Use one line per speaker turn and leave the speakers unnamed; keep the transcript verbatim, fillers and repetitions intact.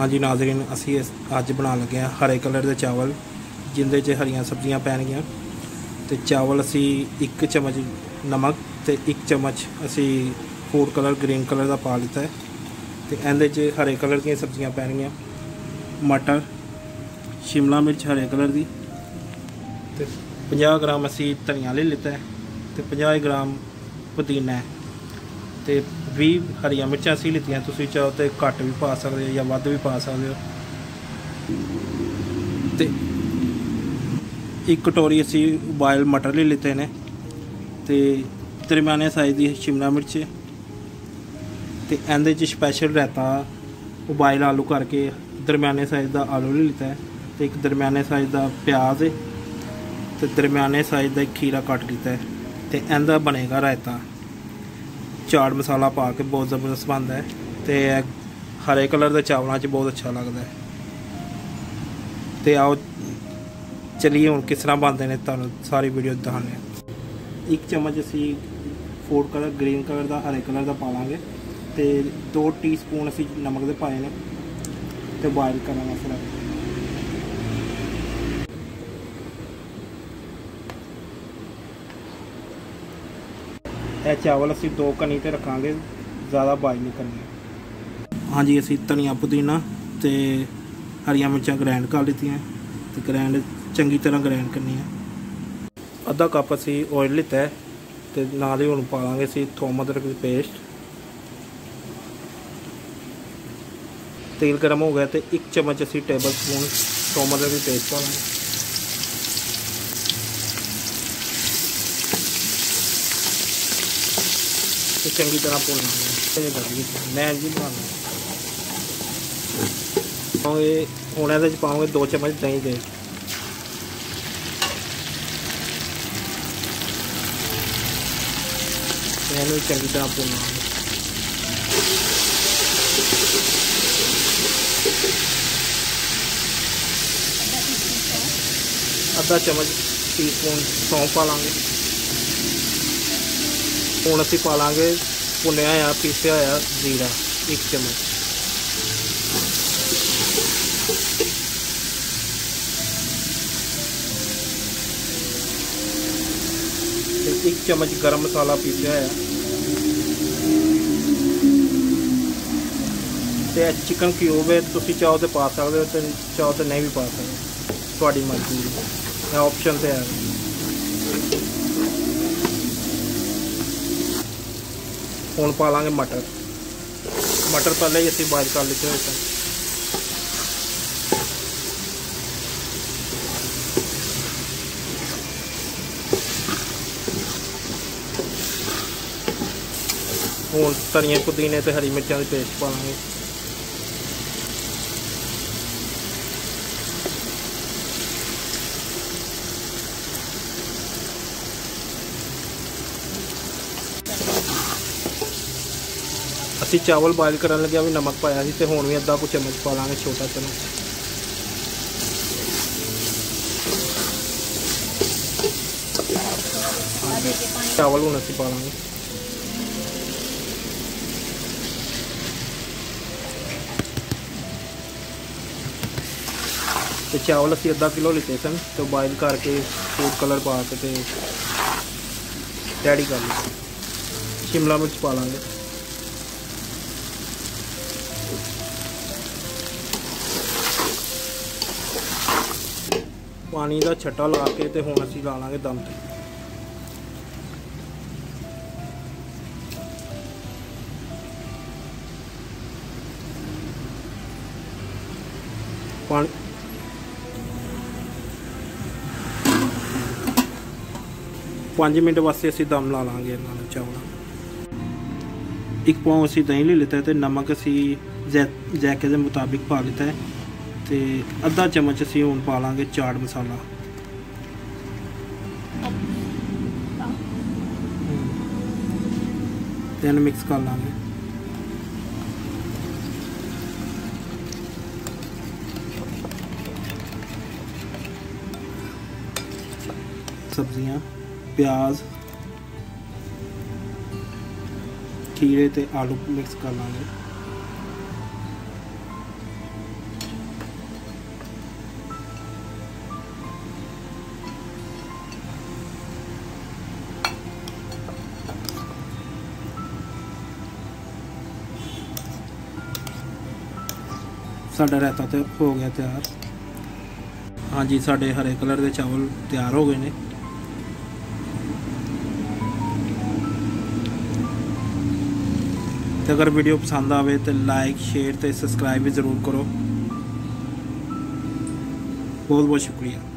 हाँ जी नाज़रीन, असी अज बना लगे हैं हरे कलर के चावल जिंदे च हरियां सब्जियां पैणगियां। तो चावल असी एक चम्मच नमक तो एक चम्मच असी फूड कलर ग्रीन कलर का पा लिता है। तो इहदे च हरे कलर दी सब्जियां पैणगियां, मटर, शिमला मिर्च हरे कलर की, तो पचास ग्राम असी धनिया ले लिता है, तो पचास ग्राम पुदीना है, तो भी हरिया मिर्चां असी लितियां। तुसीं चाहो तो घट भी पा सकते हो या वध भी पा सकते हो। तो एक कटोरी असी उबाइल मटर ले लिते हैं, तो दरम्याने साइज़ की शिमला मिर्च, तो इहदे च स्पैशल रायता उबाइल आलू करके दरम्याने साइज़ का आलू ले लिता है, तो एक दरम्याने साइज़ का प्याज, तो दरम्याने साइज़ का एक खीरा कट लिता है। तो इहदा बनेगा रायता चाट मसाला पा के बहुत ज़बरदस्त बनता है। तो हरे कलर के चावलों च बहुत अच्छा लगता है। तो आओ चलिए हुण किस तरह बनते हैं तुहानूं सारी वीडियो दिखाने। एक चम्मच असी फूड कलर ग्रीन कलर का हरे कलर का पा लांगे, तो दो टी स्पून असी नमक के पाए ने, तो बॉयल करना फिर यह चावल असी दो कनी ते रखांगे, ज़्यादा बॉयल नहीं करनी। हाँ जी, असी धनिया पुदीना तो हरिया मिर्चां ग्रैंड कर लीतियां, तो ग्रैंड चंगी तरह ग्रैंड करनी है। अद्धा कप असी ऑयल लिता है, तो नाल ही हुण पा लांगे असी थोम अदरक की पेस्ट। तेल गर्म हो गया तो एक चम्मच असी टेबल स्पून थोम अदरक की पेस्ट पा लांगे। तो चंगी तरह भुनना मैं जी बनाना हूँ। ये पाओगे दो चम्मच दही दे, मैंने चंगी तरह भुनना। अद्धा चम्मच टी स्पून सौंफ पा लांगे। हुण असी पा लांगे भुनिया होया पीसिया होया जीरा एक चम्मच। एक चम्मच गरम मसाला पीसिया होया, तो चिकन क्यूब है, तुसीं चाहो तो पा सकते हो, तो चाहो तो नहीं भी पा सकते, तुहाडी मर्जी है, ऑप्शन तो है। हुण पा लांगे मटर। मटर पहले ही असीं बॉयल कर लिते हुए सन। हुण धनिया पुदीने ते हरी मिर्चां की पेस्ट पा लांगे। असी चावल बॉयल करन लगे भी नमक पाया सी, ते हुण भी अद्धा कु चम्मच पा लांगे, छोटा चम्मच। चावल हुण असी पा लांगे। तो चावल असी अद्धा किलो लिते सन, तो बॉयल करके फूड कलर पा के ते रेडी कर लिया। शिमला मिर्च पा लांगे। पानी का छट्टा ला के ते हुण असी ला लांगे दम ते। पानी पाँच मिनट वास्ते असी दम ला लांगे इन्हां चावलों। एक पाव असी दही ले लेता है, तो नमक असी जै जैके के मुताबिक पा लिता है, तो अद्धा चम्मच असी हुण पा लांगे चाट मसाला। then मिक्स कर लांगे। सब्जियां प्याज खीरे ते आलू मिक्स कर लांगे। साडा रायता तो हो गया तैयार। हाँ जी, साडे हरे कलर के चावल तैयार हो गए ने। तो अगर वीडियो पसंद आवे तो लाइक शेयर तो सब्सक्राइब भी ज़रूर करो। बहुत बहुत शुक्रिया।